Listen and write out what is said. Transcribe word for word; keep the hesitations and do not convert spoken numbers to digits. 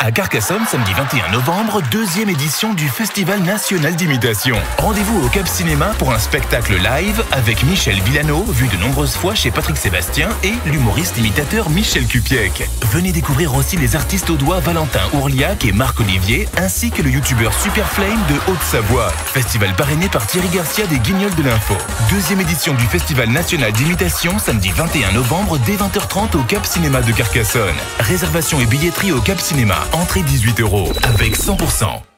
À Carcassonne, samedi vingt et un novembre, deuxième édition du Festival national d'imitation. Rendez-vous au Cap Cinéma pour un spectacle live avec Michel Villano, vu de nombreuses fois chez Patrick Sébastien, et l'humoriste imitateur Michel Cupiec. Venez découvrir aussi les artistes audois Valentin Ourliac et Marc Olivier, ainsi que le youtubeur Superflame de Haute-Savoie. Festival parrainé par Thierry Garcia des Guignols de l'Info. Deuxième édition du Festival national d'imitation, samedi vingt et un novembre dès vingt heures trente au Cap Cinéma de Carcassonne. Réservation et billetterie au Cap Cinéma. Entrée dix-huit euros avec cent pour cent.